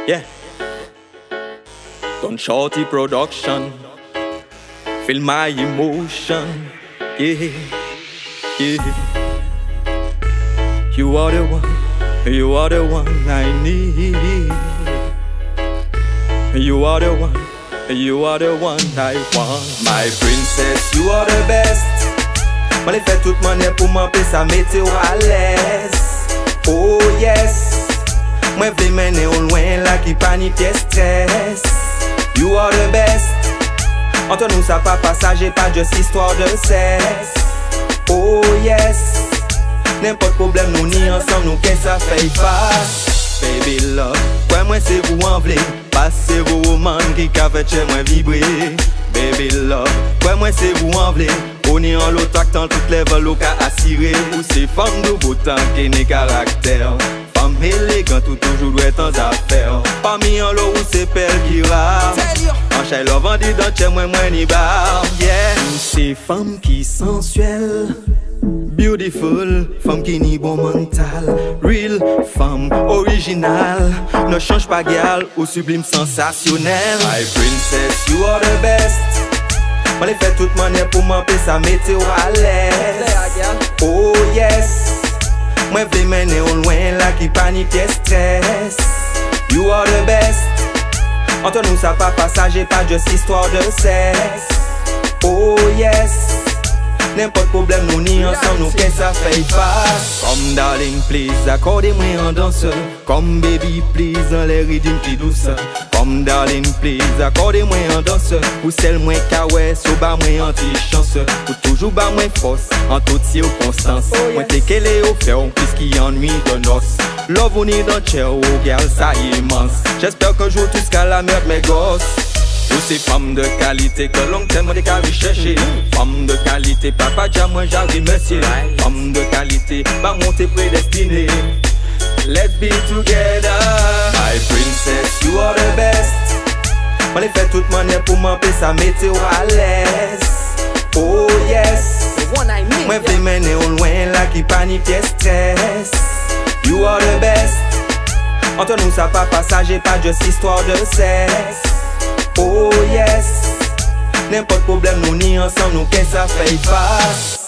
Yeah. Don Shorty production. Feel my emotion. Yeah. Yeah. You are the one. You are the one I need. You are the one. You are the one I want. My princess, you are the best. Moi les fait toute monnaie pour m'empêcher sa météo à l'aise. Oh yes. Moi v'les mener au loin là qui panique et stress. You are the best. Entre nous ça pas passager, pas juste histoire de sexe. Oh yes. N'importe problème nous ni ensemble nous qu'est ça fait face. Baby love, quoi moi c'est vous en v'lez. Passez vos romans qui fait chez moi vibrer. Baby love, quoi moi c'est vous en v'lez. On est en l'autre actant toutes les vols au cas assuré. Ou c'est femme de beau temps qui n'est caractère. Femme élégante ou toujours doit être en affaires. Parmi en l'eau ou c'est pelle qui rare. En chai love en dit dans chez moi ni bar. Yeah. C'est femme qui sensuelle. Beautiful, femme qui ni bon mental. Real, femme original. Ne change pas gal ou sublime sensationnel. My princess, you are the best. Moi les fait toute manière pour m'empêcher sa météo à l'aise. Oh yes. Moi v'les mener au loin là qui panique et stress. You are the best. Entre nous ça pas passager, pas juste histoire de sexe. Oh yes. N'importe problème nous ni ensemble nous qu'est ça fait face. Comme darling please, accordez-moi en danseur. Comme baby please, dans les rythmes qui douceur. Comme darling please, accordez-moi en danseur. Ou celle moins kawaii, so bas moins anti-chanceux. Ou toujours bas moins force, en toutes circonstances. Moi t'es qu'elle est au fer, puisqu'il ennuie de noces. Love on est dans chair, oh girl, ça immense. J'espère que je joue tout ce qu'à la merde mes gosses. Ou c'est femme de qualité que l'on t'aime des carrés chercher. Femme de qualité, papa déjà moi j'arrive monsieur. Femme de qualité, pas monter prédestiné. Let's be together. My princess, you are the best. Moi les fait toute manière pour m'empêcher sa météo à l'aise. Oh yes. Moi v'les mener au loin là qui panique et stress. You are the best. Entre nous ça pas passager, pas juste histoire de sexe. Oh yes. N'importe problème nous ni ensemble nous qu'est ça fait face.